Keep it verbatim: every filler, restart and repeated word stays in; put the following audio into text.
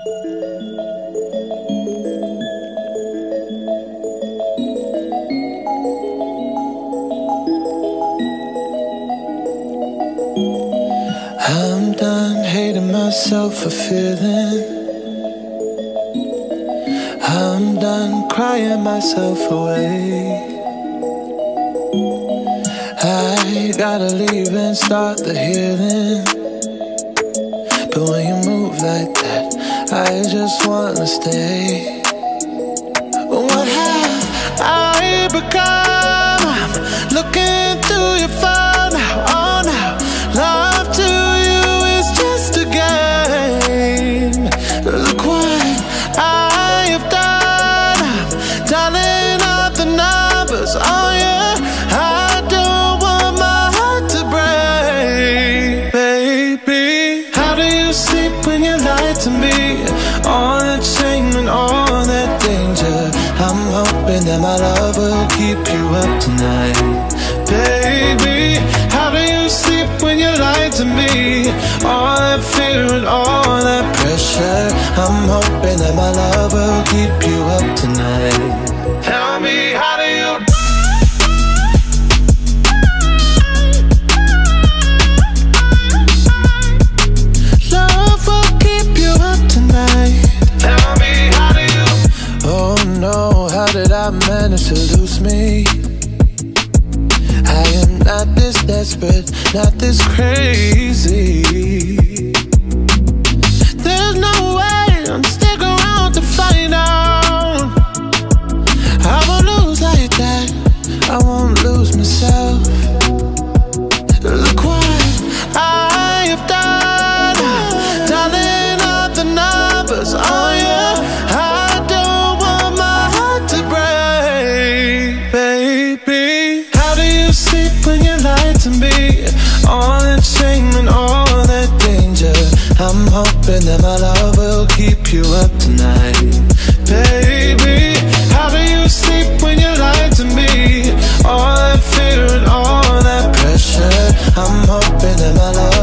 I'm done hating myself for feeling. I'm done crying myself away. I gotta leave and start the healing. But when you move like that, I just wanna stay. What have I become? I'm looking through your phone now, oh now. Love to you is just a game. Look what I have done. I'm dialing up the numbers, oh yeah. I don't want my heart to break, baby. How do you sleep when you lie to me? All that shame and all that danger. I'm hoping that my love will keep you up tonight, baby. How do you sleep when you lie to me? All that fear and all that pressure. I'm hoping that my love will keep you up tonight. Tell me, how do you? Love will keep you up tonight. Tell me, how do you? Oh no, how did I manage to lose me? I am not this desperate, not this crazy. There's no way I'm sticking around to find out. I won't lose like that, I won't lose myself. Look what I have done, dialing up the numbers, oh yeah. I don't want my heart to break, baby. How do you sleep when you lie to me? All that shame and all that danger. I'm hoping that my love will keep you up tonight, baby. How do you sleep when you lie to me? All that fear and all that pressure. I'm hoping that my love